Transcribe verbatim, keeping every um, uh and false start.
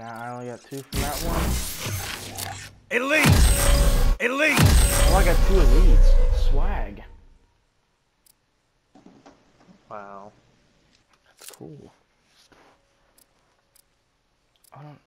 now I only got two from that one. Elite! Elite! Oh, I got two elites. Swag. Wow. That's cool. I don't